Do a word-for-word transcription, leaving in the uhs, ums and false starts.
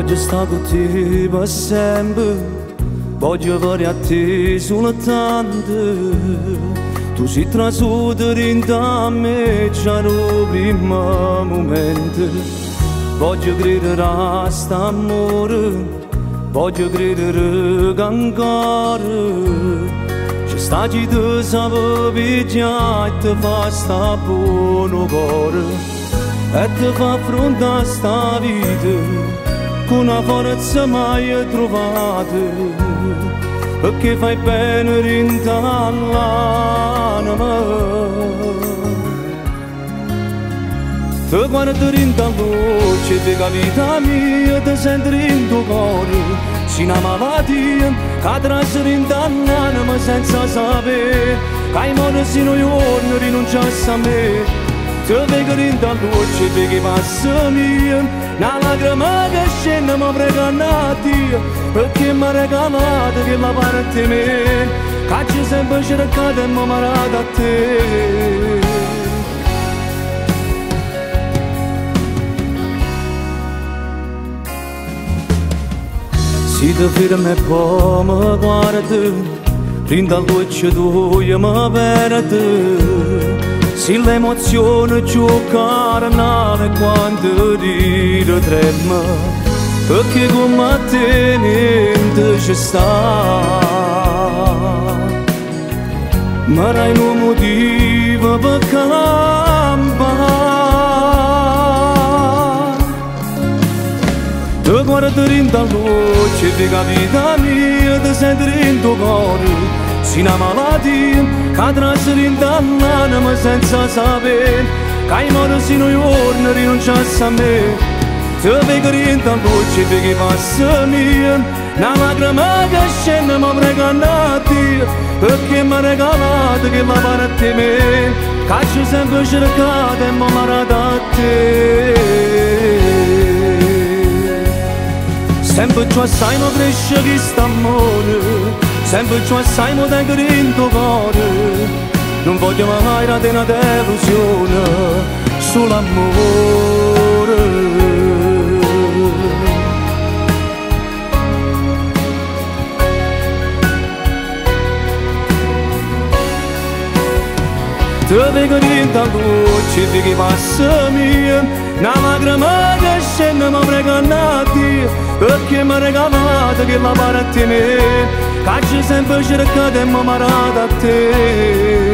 Voglio stare con te per sempre, voglio avere a te soltanto. Tu sei trasuto dentro a me, già nel primo momento. Voglio credere a st'amore, voglio credere che ancora c'è sta chi ti sa pigliare e ti fa sta buono cuore e ti fa affrontare sta vita con una forza mai trovata, perché fai bene rintall'anima. Te guardo rinta luce, te vita mia, te senti rinta cuore. Si una malattia, che trasce rinta l'anima senza sapere, che i modi si noi giorni rinunciassi a me. Te vedo rinta luce, te che passa mia, una lacrima che scende mi pregano a Dio, perché mi ha regalato che la parte me, che c'è sempre cercato e mi ha marato a te. Si ti fermi e poi mi guardi, rinda luce tu io mi perdo. Si l'emozione più carnale quando ti trema, perché come te niente ci sta. Ma hai un motivo per campare. Te guardo rinda luce, te vita mia, te senti rinda cuore. Si una malattia, che trasce rinda l'anima senza sapere, che i modi si noi giorni rinunciassi a me. Te vedo rinda luce, te che passa mia, una lacrima che scende mi pregano a Dio, perché mi ha regalato che la parte me, che c'è sempre cercato e mi ha marato a te. Sempre più assai mi cresce questo amore, sempre più assai mi tengo dentro cuore. Non voglio mai dare una delusione, solo amore. Te vedo dentro luce, te che passa mia, una lacrima che scende mi pregano a Dio, perché mi ha regalato che la parte me, che c'è sempre cercato e mi ha marato a te.